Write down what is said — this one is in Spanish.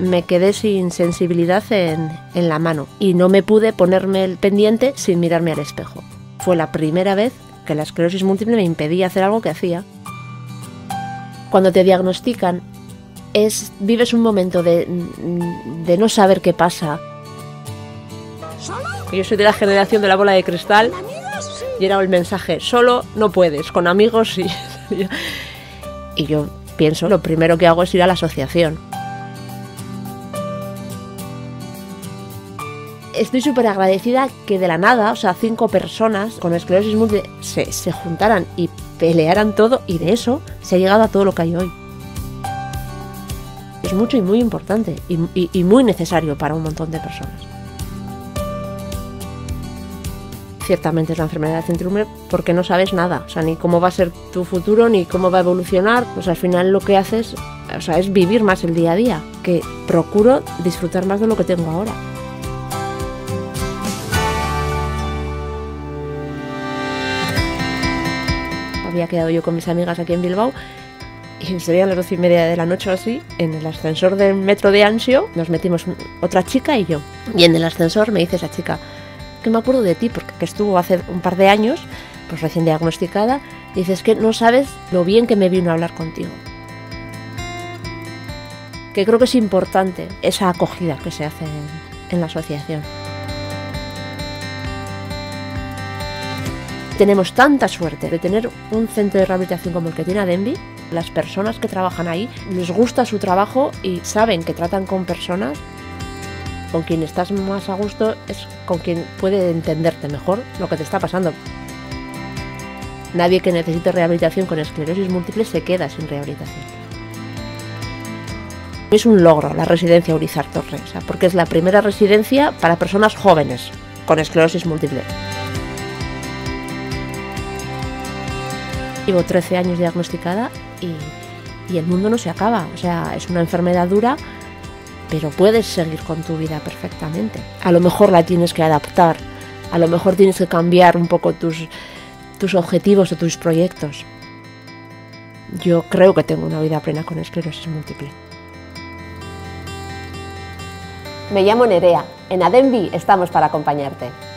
me quedé sin sensibilidad en la mano y no me pude ponerme el pendiente sin mirarme al espejo. Fue la primera vez que la esclerosis múltiple me impedía hacer algo que hacía. Cuando te diagnostican, vives un momento de no saber qué pasa. Yo soy de la generación de la bola de cristal y era el mensaje, solo no puedes, con amigos sí. Y yo pienso, lo primero que hago es ir a la asociación. Estoy súper agradecida que de la nada, o sea, 5 personas con esclerosis múltiple se juntaran y pelearan todo, y de eso se ha llegado a todo lo que hay hoy. Es mucho y muy importante y muy necesario para un montón de personas. Ciertamente es la enfermedad del centro porque no sabes nada, o sea, ni cómo va a ser tu futuro, ni cómo va a evolucionar. Pues al final lo que haces, o sea, es vivir más el día a día, que procuro disfrutar más de lo que tengo ahora. Había quedado yo con mis amigas aquí en Bilbao y serían las 12:30 de la noche o así. En el ascensor del metro de Ansio nos metimos otra chica y yo. Y en el ascensor me dice esa chica que me acuerdo de ti porque estuvo hace un par de años, pues recién diagnosticada. Dices que no sabes lo bien que me vino a hablar contigo. Que creo que es importante esa acogida que se hace en la asociación. Tenemos tanta suerte de tener un centro de rehabilitación como el que tiene Adembi. Las personas que trabajan ahí les gusta su trabajo y saben que tratan con personas. Con quien estás más a gusto es con quien puede entenderte mejor lo que te está pasando. Nadie que necesite rehabilitación con esclerosis múltiple se queda sin rehabilitación. Es un logro la residencia Urizar Torre, o sea, porque es la primera residencia para personas jóvenes con esclerosis múltiple. Llevo 13 años diagnosticada y el mundo no se acaba. O sea, es una enfermedad dura, pero puedes seguir con tu vida perfectamente. A lo mejor la tienes que adaptar, a lo mejor tienes que cambiar un poco tus objetivos o tus proyectos. Yo creo que tengo una vida plena con esclerosis múltiple. Me llamo Nerea. En Adembi estamos para acompañarte.